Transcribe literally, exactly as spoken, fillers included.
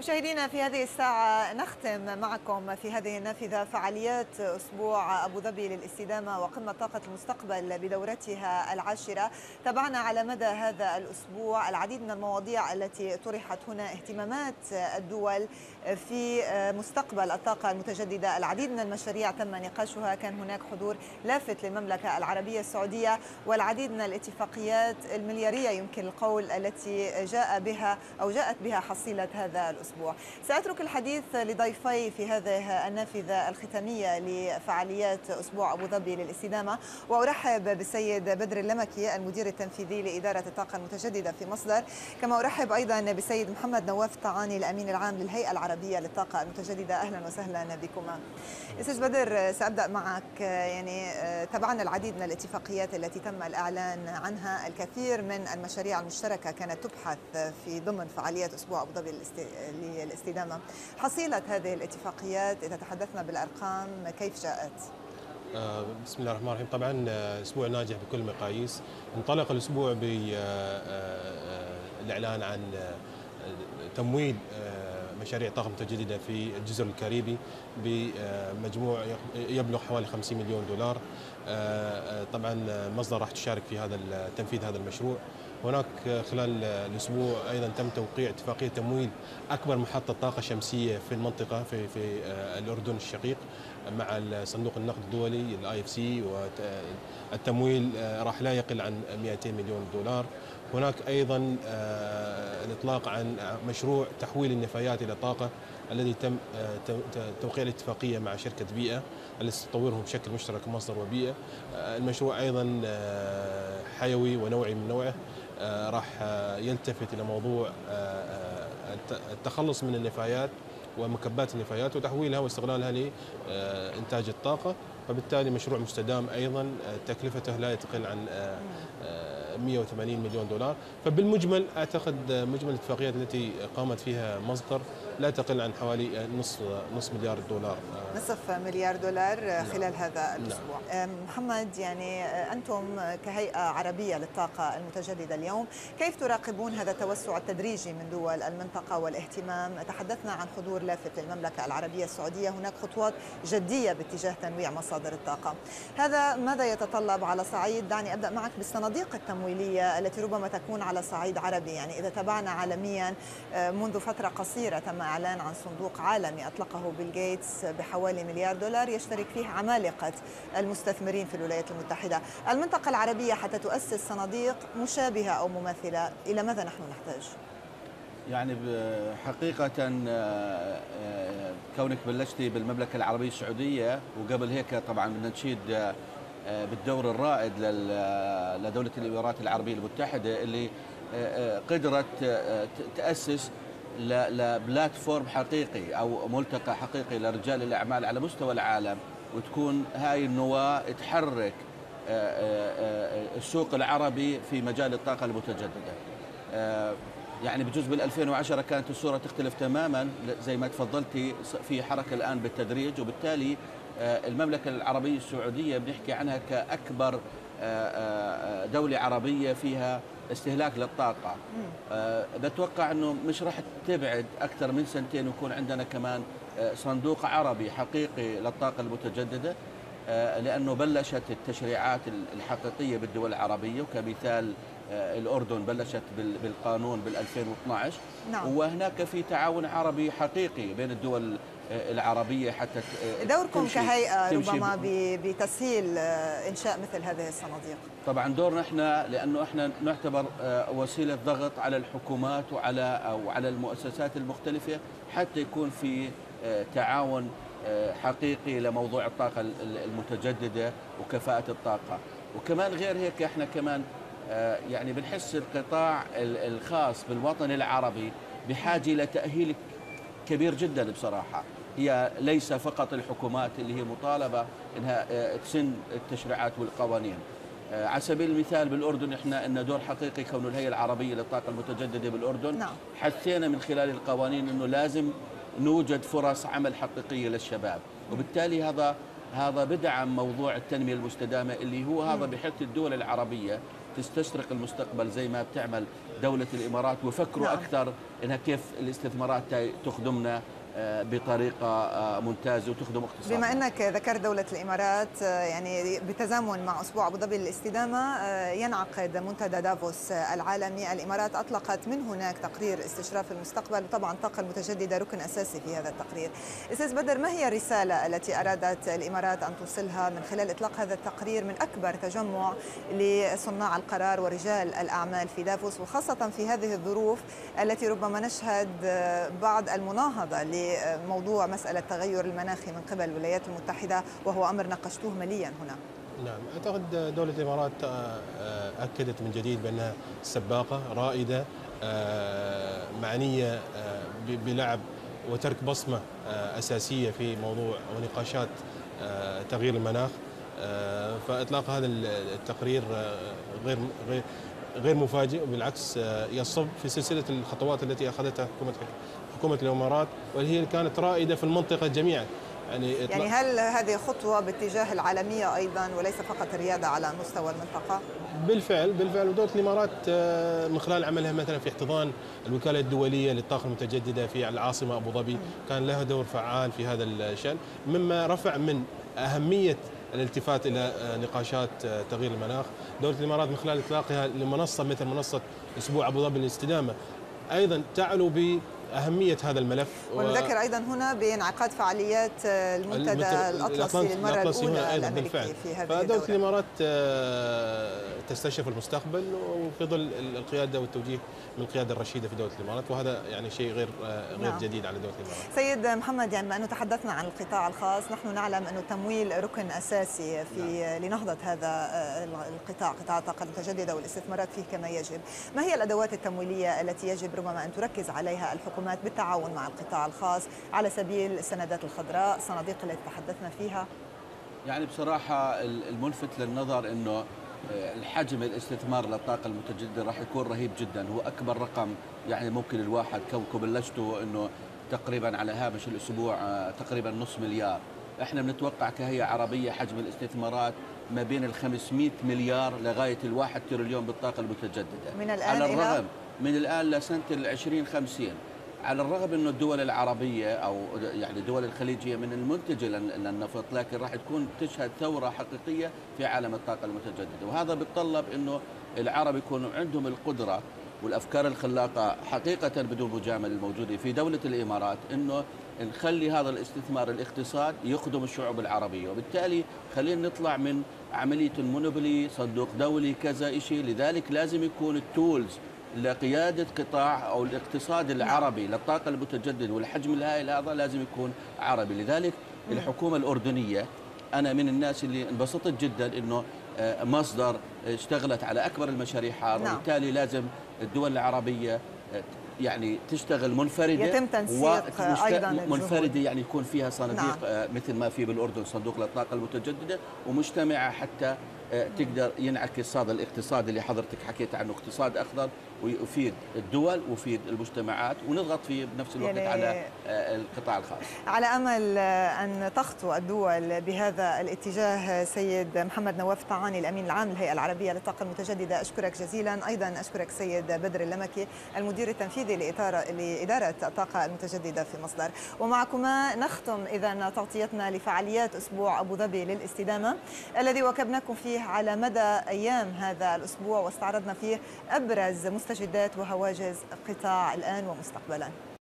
مشاهدينا في هذه الساعة نختم معكم في هذه النافذة فعاليات أسبوع أبو ظبي للاستدامة وقمة طاقة المستقبل بدورتها العاشرة. تابعنا على مدى هذا الأسبوع العديد من المواضيع التي طرحت هنا، اهتمامات الدول في مستقبل الطاقة المتجددة، العديد من المشاريع تم نقاشها، كان هناك حضور لافت للمملكة العربية السعودية والعديد من الاتفاقيات المليارية يمكن القول التي جاء بها أو جاءت بها حصيلة هذا الأسبوع. سأترك الحديث لضيفي في هذه النافذة الختامية لفعاليات أسبوع أبو ظبي للاستدامة، وأرحب بالسيد بدر اللمكي المدير التنفيذي لإدارة الطاقة المتجددة في مصدر، كما أرحب أيضا بالسيد محمد نواف الطعاني الأمين العام للهيئة العربية للطاقة المتجددة. أهلا وسهلا بكما. أستاذ بدر، سأبدأ معك. يعني تابعنا العديد من الاتفاقيات التي تم الإعلان عنها، الكثير من المشاريع المشتركة كانت تبحث في ضمن فعاليات أسبوع أبو ظبي للاستدامة. حصيلة هذه الاتفاقيات إذا تحدثنا بالأرقام كيف جاءت؟ بسم الله الرحمن الرحيم. طبعا أسبوع ناجح بكل المقاييس. انطلق الأسبوع بالإعلان عن تمويل مشاريع طاقة متجددة في الجزر الكاريبي بمجموع يبلغ حوالي خمسين مليون دولار. طبعا مصدر راح تشارك في هذا تنفيذ هذا المشروع. هناك خلال الأسبوع أيضا تم توقيع اتفاقية تمويل أكبر محطة طاقة شمسية في المنطقة في في الأردن الشقيق مع صندوق النقد الدولي الاي اف سي، والتمويل راح لا يقل عن مئتين مليون دولار. هناك أيضا الإطلاق عن مشروع تحويل النفايات إلى طاقة الذي تم توقيع الاتفاقية مع شركة بيئة التي تطوره بشكل مشترك مصدر وبيئة. المشروع أيضا حيوي ونوعي من نوعه، راح يلتفت إلى موضوع التخلص من النفايات ومكبات النفايات وتحويلها واستغلالها لإنتاج الطاقة، فبالتالي مشروع مستدام أيضا تكلفته لا يتقل عن مئة وثمانين مليون دولار. فبالمجمل أعتقد مجمل الاتفاقيات التي قامت فيها مصدر لا تقل عن حوالي نصف نصف مليار دولار. نصف مليار دولار خلال هذا الأسبوع. نعم. محمد، يعني أنتم كهيئة عربية للطاقة المتجددة اليوم كيف تراقبون هذا التوسع التدريجي من دول المنطقة والاهتمام؟ تحدثنا عن حضور لافت للمملكة العربية السعودية، هناك خطوات جدية باتجاه تنويع مصادر الطاقة. هذا ماذا يتطلب على صعيد، دعني أبدأ معك بالصناديق التمويلية التي ربما تكون على صعيد عربي؟ يعني إذا تابعنا عالميا منذ فترة قصيرة تم إعلان عن صندوق عالمي أطلقه بيل غيتس بحوالي مليار دولار يشترك فيه عمالقة المستثمرين في الولايات المتحدة. المنطقة العربية حتى تؤسس صناديق مشابهة أو مماثلة، إلى ماذا نحن نحتاج؟ يعني حقيقة كونك بلشتي بالمملكة العربية السعودية، وقبل هيك طبعا بدنا نشيد بالدور الرائد لدولة الإمارات العربية المتحدة اللي قدرت تأسس لبلاتفورم حقيقي أو ملتقى حقيقي لرجال الأعمال على مستوى العالم، وتكون هاي النواة تحرك السوق العربي في مجال الطاقة المتجددة. يعني بجوز بال ألفين وعشرة كانت الصورة تختلف تماما زي ما تفضلتي، في حركة الآن بالتدريج، وبالتالي المملكة العربية السعودية بنحكي عنها كأكبر دولة عربية فيها استهلاك للطاقة. بتوقع أنه مش راح تبعد أكثر من سنتين ويكون عندنا كمان صندوق عربي حقيقي للطاقة المتجددة، لأنه بلشت التشريعات الحقيقية بالدول العربية، وكمثال الأردن بلشت بالقانون بال ألفين واثنعش. نعم. وهناك في تعاون عربي حقيقي بين الدول العربية حتى دوركم كهيئة ربما بتسهيل إنشاء مثل هذه الصناديق. طبعا دورنا احنا، لأنه احنا نعتبر وسيلة ضغط على الحكومات وعلى أو على المؤسسات المختلفة حتى يكون في تعاون حقيقي لموضوع الطاقة المتجددة وكفاءة الطاقة. وكمان غير هيك احنا كمان يعني بنحس القطاع الخاص بالوطن العربي بحاجة إلى تأهيل كبير جدا بصراحة. هي ليس فقط الحكومات اللي هي مطالبة انها تسن التشريعات والقوانين. على سبيل المثال بالأردن احنا ان دور حقيقي كون الهيئة العربية للطاقة المتجددة بالأردن. نعم. حثينا من خلال القوانين انه لازم نوجد فرص عمل حقيقية للشباب، وبالتالي هذا هذا بدعم موضوع التنمية المستدامة اللي هو هذا بحث الدول العربية تستشرق المستقبل زي ما بتعمل دولة الإمارات ويفكروا نعم. أكثر إنها كيف الاستثمارات تخدمنا بطريقة ممتازة وتخدم اقتصادنا. بما أنك ذكرت دولة الإمارات، يعني بتزامن مع أسبوع أبو ظبي للاستدامة ينعقد منتدى دافوس العالمي. الإمارات أطلقت من هناك تقرير استشراف المستقبل، وطبعا الطاقة المتجددة ركن أساسي في هذا التقرير. أستاذ بدر، ما هي الرسالة التي أرادت الإمارات أن توصلها من خلال إطلاق هذا التقرير من أكبر تجمع لصناع القرار ورجال الأعمال في دافوس، وخاصة في هذه الظروف التي ربما نشهد بعض المناهضة موضوع مسألة تغير المناخ من قبل الولايات المتحدة، وهو أمر ناقشتوه مليا هنا؟ نعم، أعتقد دولة الإمارات أكدت من جديد بأنها سباقة رائدة معنية بلعب وترك بصمة أساسية في موضوع ونقاشات تغيير المناخ. فإطلاق هذا التقرير غير غير غير مفاجئ، وبالعكس يصب في سلسلة الخطوات التي أخذتها حكومة حكومة الإمارات، واللي كانت رائدة في المنطقة جميعا. يعني يعني هل هذه خطوة باتجاه العالمية أيضا وليس فقط الريادة على مستوى المنطقة؟ بالفعل بالفعل ودولة الإمارات من خلال عملها مثلا في احتضان الوكالة الدولية للطاقة المتجددة في العاصمة أبو ظبي كان لها دور فعال في هذا الشأن، مما رفع من أهمية الالتفات إلى نقاشات تغيير المناخ. دولة الإمارات من خلال إطلاقها لمنصة مثل منصة أسبوع أبو ظبي للاستدامة أيضا تعلو بأهمية هذا الملف. ونذكر أيضا هنا بانعقاد فعاليات المنتدى الأطلسي للمرة الأولى الأمريكي في هذه الدولة. فدولة الإمارات تستشرف المستقبل وفي ظل القيادة والتوجيه من القيادة الرشيدة في دولة الإمارات، وهذا يعني شيء غير غير نعم. جديد على دولة الإمارات. سيد محمد، يعني بما أنه تحدثنا عن القطاع الخاص، نحن نعلم أن التمويل ركن أساسي في نعم. لنهضة هذا القطاع، قطاع الطاقة المتجددة والاستثمارات فيه كما يجب. ما هي الأدوات التمويلية التي يجب ربما أن تركز عليها الحكومات بالتعاون مع القطاع الخاص على سبيل السندات الخضراء، الصناديق التي تحدثنا فيها؟ يعني بصراحة الملفت للنظر أنه الحجم الاستثمار للطاقة المتجددة راح يكون رهيب جدا، هو أكبر رقم يعني ممكن الواحد كوكب بلشته أنه تقريبا على هامش الأسبوع تقريبا نص مليار. احنا بنتوقع كهيئة عربية حجم الاستثمارات ما بين ال خمسمئة مليار لغاية الواحد تريليون بالطاقة المتجددة من الآن على الرغم إلى من الآن لسنة العشرين خمسين. على الرغم أنه الدول العربية أو يعني الدول الخليجية من المنتجة للنفط، لكن راح تكون تشهد ثورة حقيقية في عالم الطاقة المتجددة، وهذا بيتطلب أنه العرب يكونوا عندهم القدرة والأفكار الخلاقة حقيقة بدون مجاملة الموجودة في دولة الإمارات، أنه نخلي هذا الاستثمار الاقتصاد يخدم الشعوب العربية، وبالتالي خلينا نطلع من عملية المونوبولي صندوق دولي كذا شيء. لذلك لازم يكون التولز لقيادة قطاع أو الاقتصاد العربي للطاقة المتجددة والحجم الهائل هذا لازم يكون عربي. لذلك الحكومة الأردنية، أنا من الناس اللي انبسطت جدا أنه مصدر اشتغلت على أكبر المشاريع هذا، وبالتالي لازم الدول العربية يعني تشتغل منفردة، يتم تنسيق أيضا منفردة، يعني يكون فيها صناديق نعم. مثل ما في بالأردن صندوق للطاقة المتجددة، ومجتمعة حتى تقدر ينعكس هذا الاقتصاد اللي حضرتك حكيت عنه، اقتصاد أخضر ويفيد الدول ويفيد المجتمعات، ونضغط فيه بنفس الوقت يعني على القطاع الخاص. على أمل أن تخطو الدول بهذا الاتجاه. سيد محمد نواف طعاني الأمين العام للهيئة العربية للطاقة المتجددة، أشكرك جزيلا. أيضا أشكرك سيد بدر اللمكي المدير التنفيذي لإدارة الطاقة المتجددة في مصدر. ومعكما نختم إذا تغطيتنا لفعاليات أسبوع أبو ظبي للاستدامة الذي واكبناكم فيه على مدى أيام هذا الأسبوع، واستعرضنا فيه أبرز مستجدات وهواجس قطاع الآن ومستقبلا.